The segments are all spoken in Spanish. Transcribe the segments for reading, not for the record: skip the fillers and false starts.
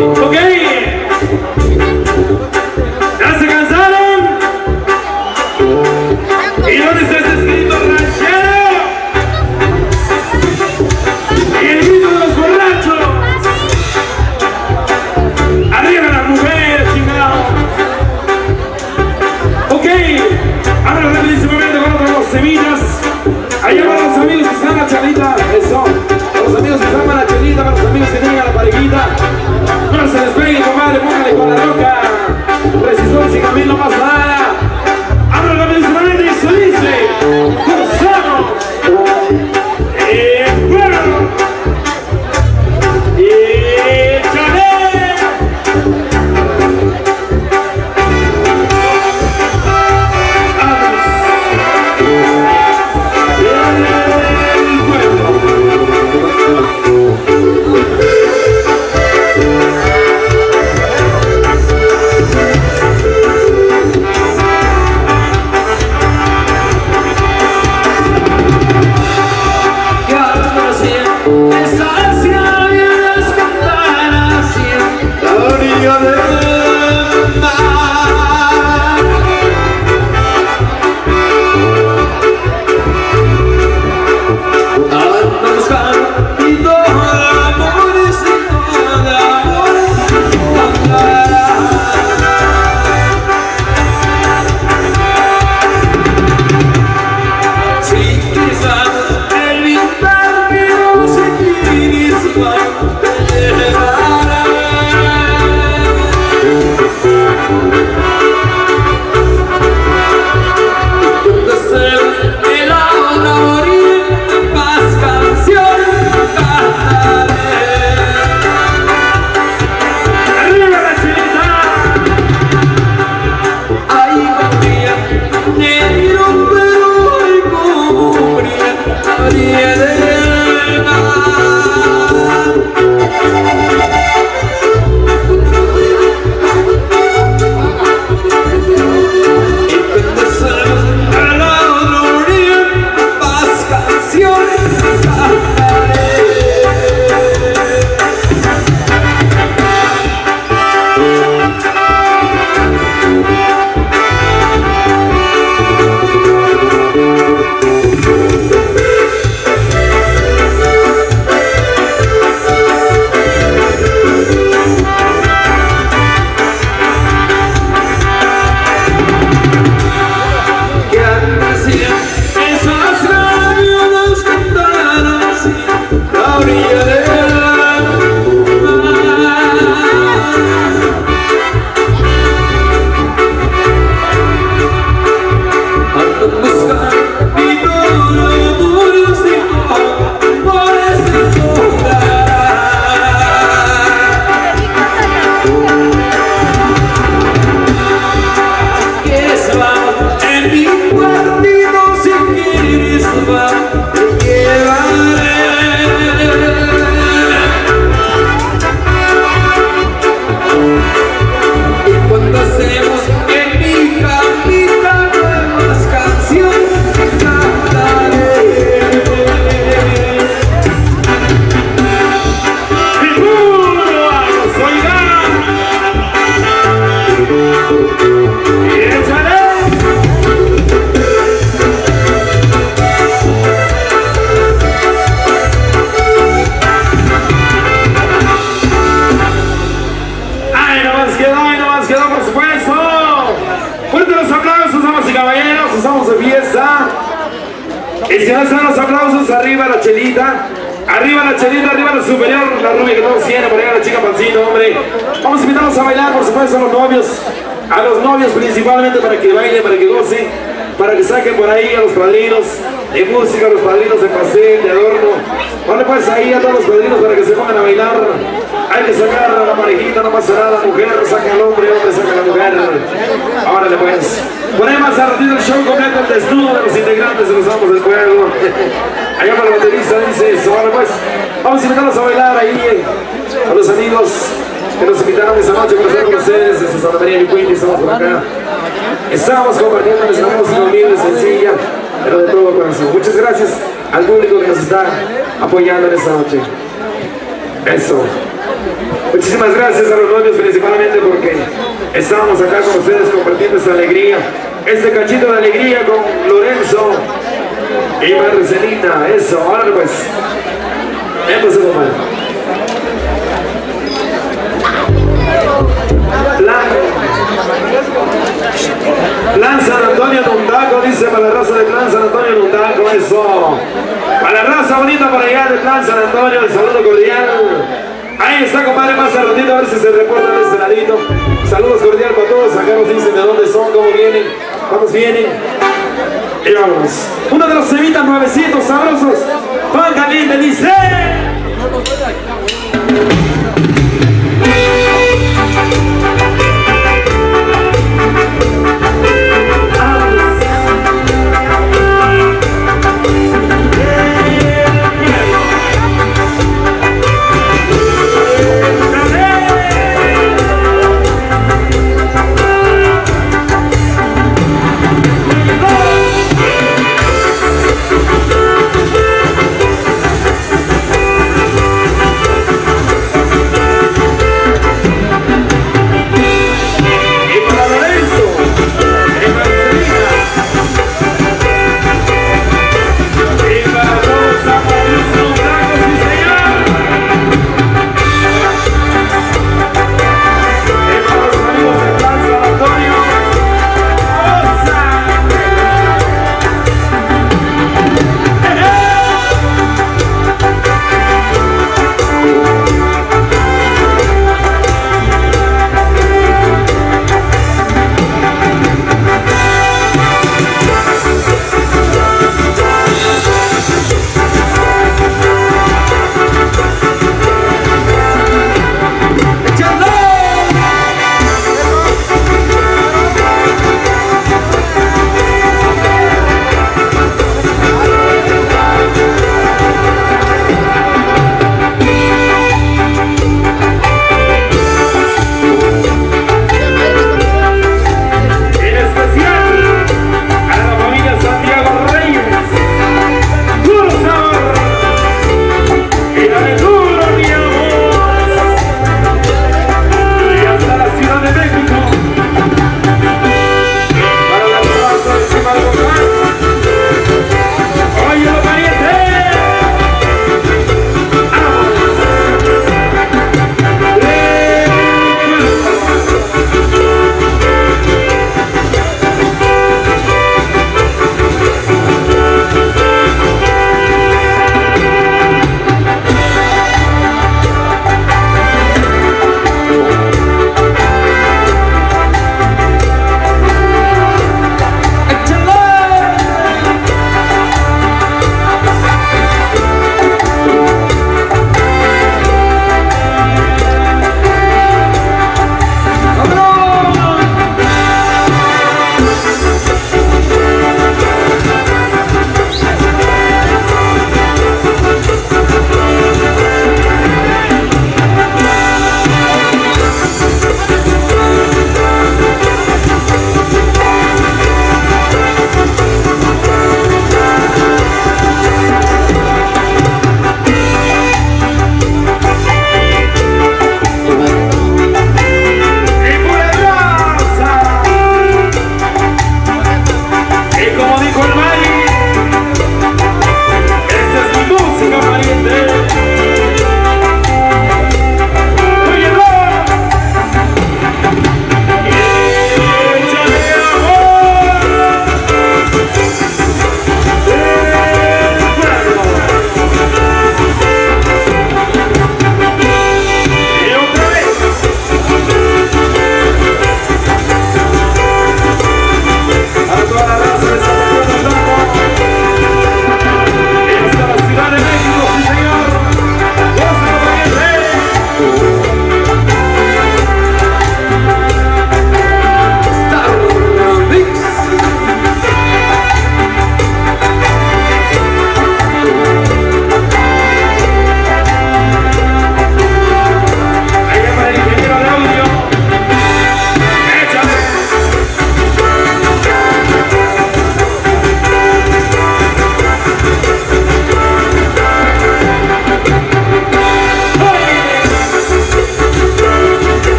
Ok. ¿Ya se cansaron? ¿Y dónde está ese escrito ranchero? Y el grito de los borrachos. Arriba las mujeres, chingados. Ok. Ahora rapidísimamente con otros dos semillas. Allá van los amigos que están a la chalita. Eso. Para los amigos que están a la chalita, para los amigos que tienen a la parejita. No se despeguen, comadre, póngale con la roca. Resistor sin camino más nada. Ahora rapidísimamente y se dice. Cruzamos. Bueno. Y si no están los aplausos, arriba la chelita, arriba la superior, la rubia que todos tienen, por ahí la chica pancito, hombre. Vamos a invitarlos a bailar, por supuesto, a los novios principalmente, para que bailen, para que gocen, para que saquen por ahí a los padrinos de música, a los padrinos de pastel, de adorno. Vale, pues ahí a todos los padrinos para que se pongan a bailar. Hay que sacar a la parejita, no pasa nada, mujer saca al hombre, hombre saca a la mujer. Órale pues. Ponemos a ratito el show completo, el desnudo de los integrantes de los Amos del Pueblo. Allá para el baterista dice eso. Vale pues, vamos a invitarlos a bailar ahí a los amigos que nos invitaron esta noche para estar con ustedes desde Santa María de Quinti. Estamos por acá. Estamos compartiendo nuestra música humilde, sencilla, pero de todo corazón. Muchas gracias al público que nos está apoyando en esta noche. Eso. Muchísimas gracias a los novios principalmente porque estamos acá con ustedes compartiendo esta alegría, este cachito de alegría con Lorenzo y Marcelina. Eso, ahora pues, empecemos mal. Plan San Antonio Nundaco, dice para la raza de Plan San Antonio Nundaco, eso. Para la raza bonita por allá de Plan San Antonio, el saludo cordial. Ahí está, compadre, más al ratito a ver si se reporta de este ladito. Saludos cordiales para todos, acá nos dicen de dónde son, cómo vienen, cuántos vienen. Y vámonos. Uno de los semitas nuevecitos, sabrosos. Pan caliente dice.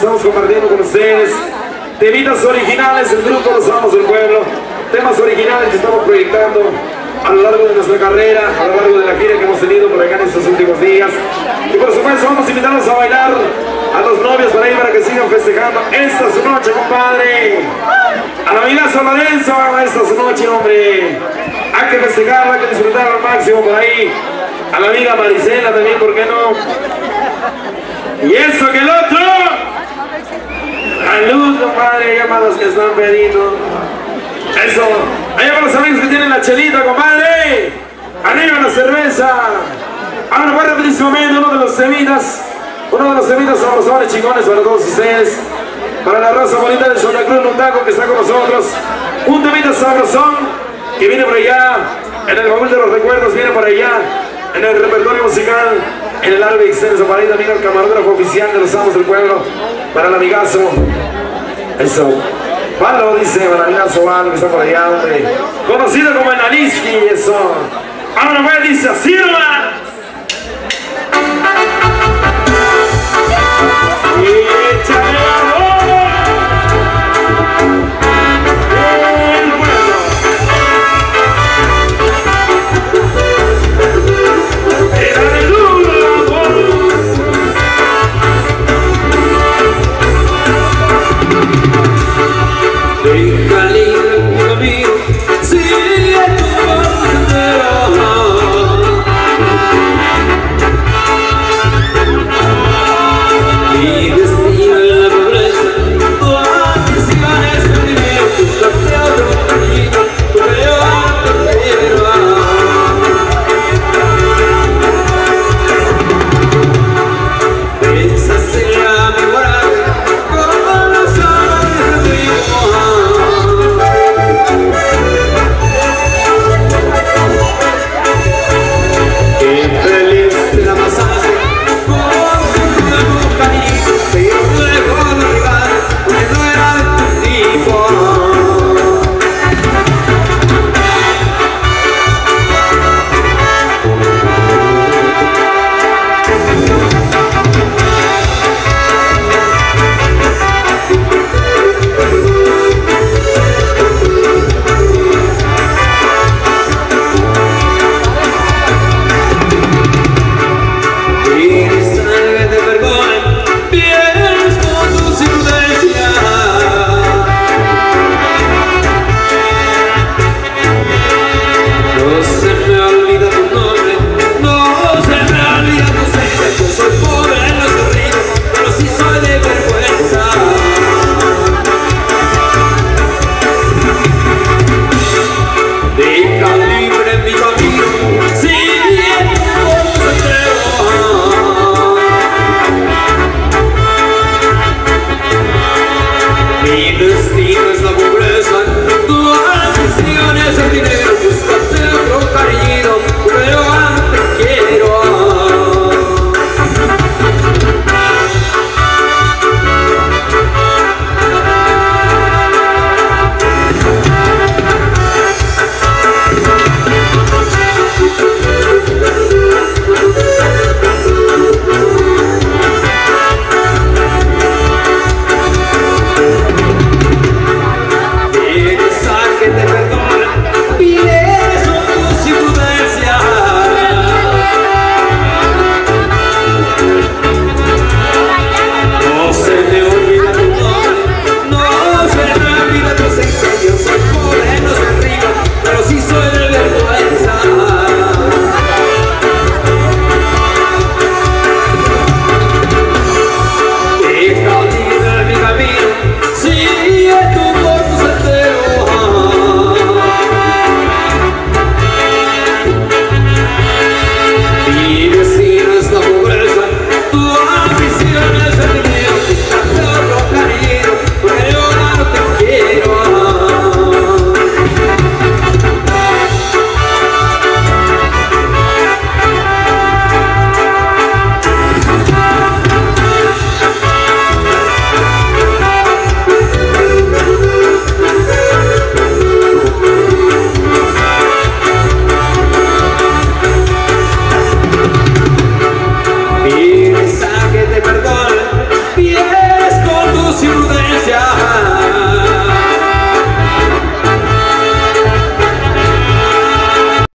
estamos compartiendo con ustedes. Temitas originales del grupo Los Amos del Pueblo. Temas originales que estamos proyectando a lo largo de nuestra carrera, a lo largo de la gira que hemos tenido por acá en estos últimos días. Y por supuesto vamos a invitarlos a bailar a los novios para ahí para que sigan festejando esta su noche, compadre. A la amigazo Lorenzo, esta su noche, hombre. Hay que festejarla, hay que disfrutar al máximo por ahí. A la amiga Marisela también, ¿por qué no? Y esto que el otro. Salud, compadre, llamadas que están pediendo. Eso, allá para los amigos que tienen la chelita, compadre. Arriba la cerveza. Ahora voy a rapidísimo uno de los temitas sabrosones, chingones para todos ustedes. Para la raza bonita de Santa Cruz Nuntaco que está con nosotros. Un temita sabrosón que viene por allá, en el baúl de los recuerdos, viene por allá, en el repertorio musical, en el área extenso, para ir también al camarógrafo oficial de Los Amos del Pueblo, para el amigazo. Eso. Valo, dice, para el amigazo Valo, que está por allá, hombre. Conocido como el Aliski, eso. Ahora pues dice, así nomás.